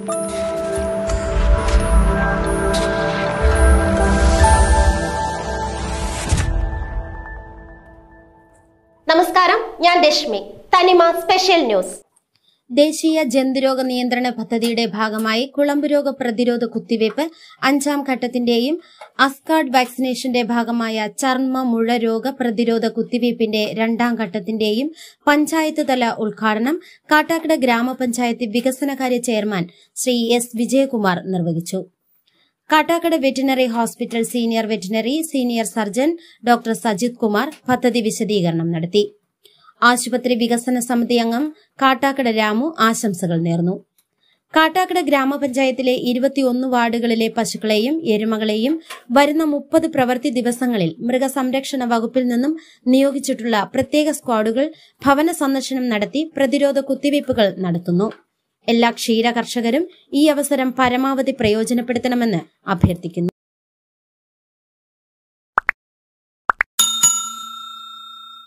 നമസ്കാരം, ഞാൻ രശ്മി. തനിമ സ്പെഷ്യൽ ന്യൂസ്. ദേശീയ ജന്തുരോഗ നിയന്ത്രണ പദ്ധതിയുടെ ഭാഗമായി കുളമ്പുരോഗ പ്രതിരോധ കുത്തിവയ്പ് 5ാം ഘട്ടത്തിന്റെയും അസ്കാർഡ് വാക്സിനേഷന്റെ ഭാഗമായ ചർമ്മ മുഴ രോഗ പ്രതിരോധ കുത്തിവയ്പിന്റെ 2ാം ഘട്ടത്തിന്റെയും പഞ്ചായത്ത് തല ഉദ്ഘാടനം കാട്ടാക്കട ഗ്രാമപഞ്ചായത്ത് വികസനകാര്യ ചെയർമാൻ ശ്രീ എസ് വിജയകുമാർ നിർവഹിച്ചു. Kattakada veterinary hospital senior surgeon doctor Sajith Kumar പദ്ധതി വിശദീകരണം നടത്തി. ആശുപത്രി വികസന സമിതി അംഗം കാട്ടാക്കട രാമു ആശംസകൾ നേർന്നു. കാട്ടാക്കട ഗ്രാമപഞ്ചായത്തിലെ 21 വാർഡുകളിലെ പശുക്കളെയും എരുമകളെയും വരുന്ന 30 പ്രവൃത്തി ദിവസങ്ങളിൽ മൃഗസംരക്ഷണ വകുപ്പിൽ നിന്നും നിയോഗിച്ചിട്ടുള്ള പ്രത്യേക സ്ക്വാഡുകൾ ഭവന സന്ദർശനം നടത്തി പ്രതിരോധ കുത്തിവയ്പ്പുകൾ നടത്തുന്നു. എല്ലാ ക്ഷീര കർഷകരും ഈ അവസരം പരമാവധി പ്രയോജനപ്പെടുത്തണമെന്ന് അഭ്യർത്ഥിക്കുന്നു.